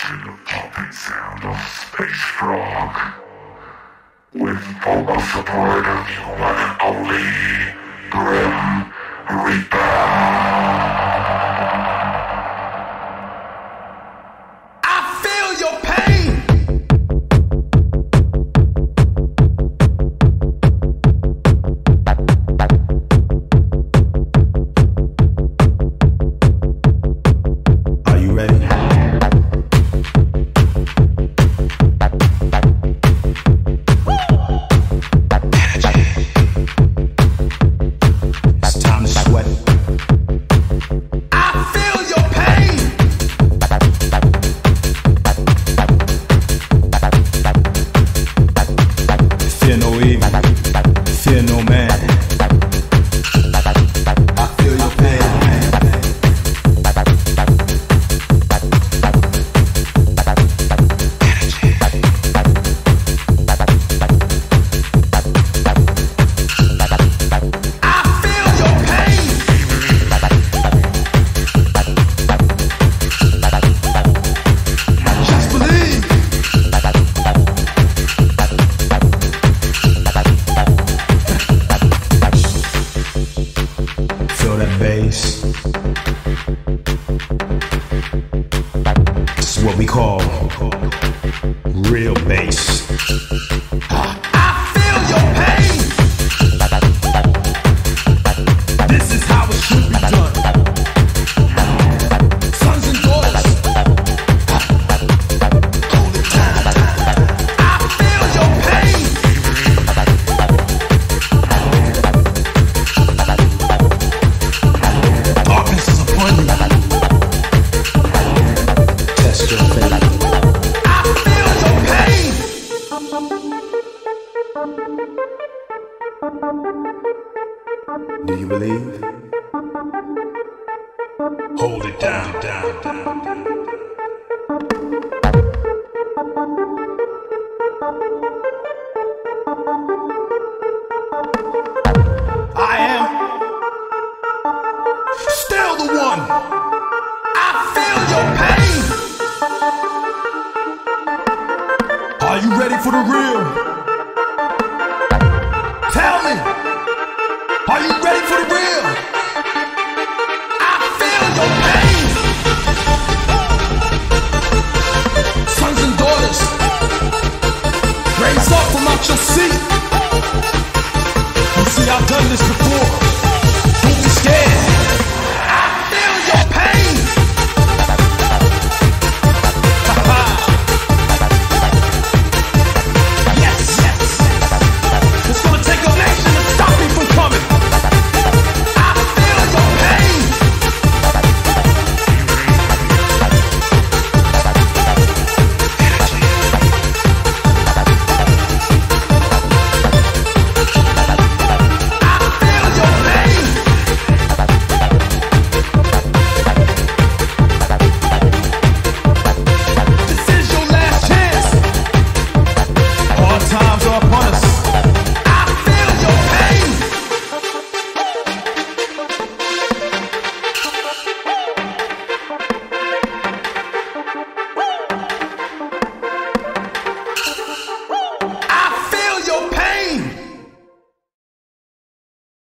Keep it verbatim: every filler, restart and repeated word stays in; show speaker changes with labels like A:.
A: to the popping sound of Space Frog, with vocal support of the one and only Grim Reaper. Bass. This is what we call real bass. I feel your pain. This is how it should be done. Sons and daughters, hold it down. I feel your pain. Darkness is upon you. Test your faith. I feel your pain. Do you believe? Hold it down, down, down, down. I am still the one. I feel your pain. Are you ready for the real?